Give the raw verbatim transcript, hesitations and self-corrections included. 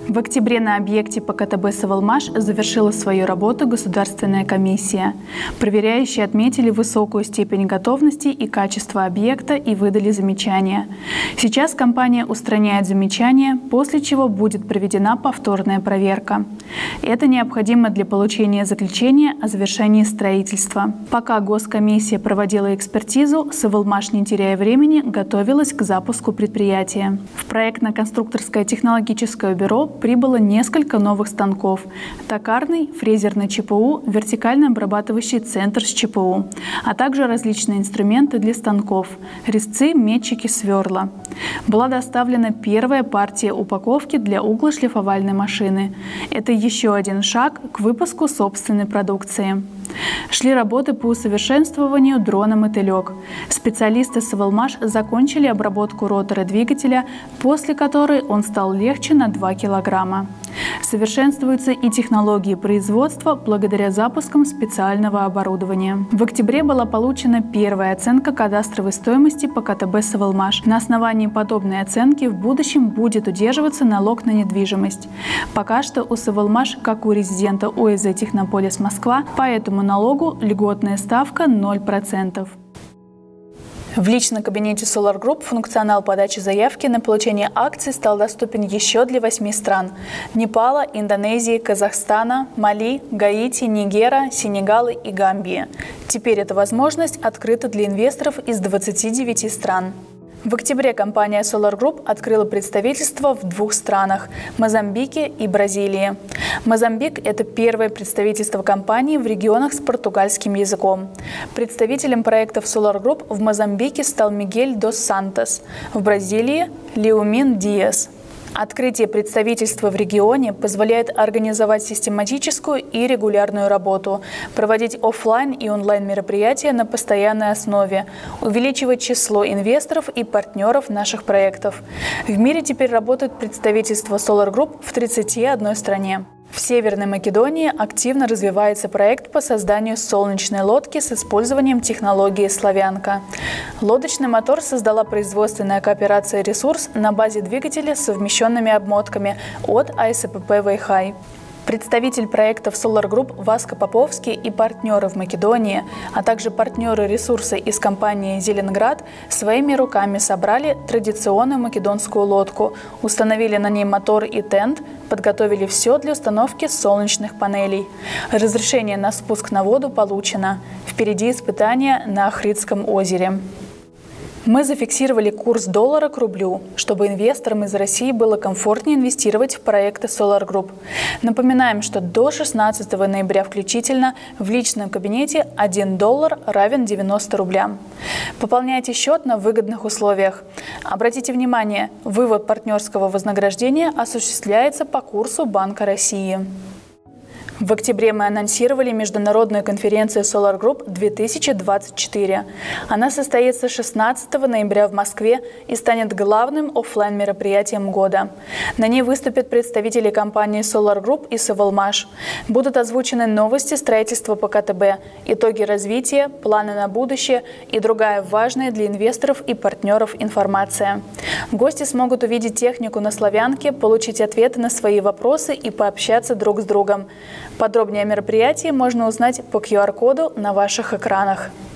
В октябре на объекте по ка тэ бэ «Савелмаш» завершила свою работу Государственная комиссия. Проверяющие отметили высокую степень готовности и качества объекта и выдали замечания. Сейчас компания устраняет замечания, после чего будет проведена повторная проверка. Это необходимо для получения заключения о завершении строительства. Пока Госкомиссия проводила экспертизу, «Савелмаш», не теряя времени, готовилась к запуску предприятия. В проектно-конструкторское технологическое бюро прибыло несколько новых станков: токарный, фрезерный че пэ у, вертикально обрабатывающий центр с че пэ у, а также различные инструменты для станков – резцы, метчики, сверла. Была доставлена первая партия упаковки для углошлифовальной машины. Это еще один шаг к выпуску собственной продукции. Шли работы по усовершенствованию дрона «Мотылек». Специалисты «Савелмаш» закончили обработку ротора двигателя, после которой он стал легче на два килограмма. Совершенствуются и технологии производства благодаря запускам специального оборудования. В октябре была получена первая оценка кадастровой стоимости по ка тэ бэ «Савелмаш». На основании подобной оценки в будущем будет удерживаться налог на недвижимость. Пока что у «Савелмаш», как у резидента о эс зэ «Технополис Москва», по этому налогу льготная ставка ноль процентов. В личном кабинете Solar Group функционал подачи заявки на получение акций стал доступен еще для восьми стран – Непала, Индонезии, Казахстана, Мали, Гаити, Нигера, Сенегала и Гамбии. Теперь эта возможность открыта для инвесторов из двадцати девяти стран. В октябре компания Solar Group открыла представительство в двух странах – Мозамбике и Бразилии. Мозамбик – это первое представительство компании в регионах с португальским языком. Представителем проектов Solar Group в Мозамбике стал Мигель дос Сантос, в Бразилии – Леумин Диас. Открытие представительства в регионе позволяет организовать систематическую и регулярную работу, проводить офлайн и онлайн мероприятия на постоянной основе, увеличивать число инвесторов и партнеров наших проектов. В мире теперь работают представительства Solar Group в тридцати одной стране. В Северной Македонии активно развивается проект по созданию солнечной лодки с использованием технологии «Славянка». Лодочный мотор создала производственная кооперация «Ресурс» на базе двигателя с совмещенными обмотками от ай эс пэ пэ «Вэйхай». Представитель проектов Solar Group Васко Поповский и партнеры в Македонии, а также партнеры «Ресурса» из компании «Зеленград» своими руками собрали традиционную македонскую лодку, установили на ней мотор и тент, подготовили все для установки солнечных панелей. Разрешение на спуск на воду получено. Впереди испытания на Охридском озере. Мы зафиксировали курс доллара к рублю, чтобы инвесторам из России было комфортнее инвестировать в проекты Solar Group. Напоминаем, что до шестнадцатого ноября включительно в личном кабинете один доллар равен девяноста рублям. Пополняйте счет на выгодных условиях. Обратите внимание, вывод партнерского вознаграждения осуществляется по курсу Банка России. В октябре мы анонсировали международную конференцию Solar Group две тысячи двадцать четыре. Она состоится шестнадцатого ноября в Москве и станет главным офлайн мероприятием года. На ней выступят представители компании Solar Group и «Савелмаш». Будут озвучены новости строительства по ка тэ бэ, итоги развития, планы на будущее и другая важная для инвесторов и партнеров информация. Гости смогут увидеть технику на Славянке, получить ответы на свои вопросы и пообщаться друг с другом. Подробнее о мероприятии можно узнать по ку ар коду на ваших экранах.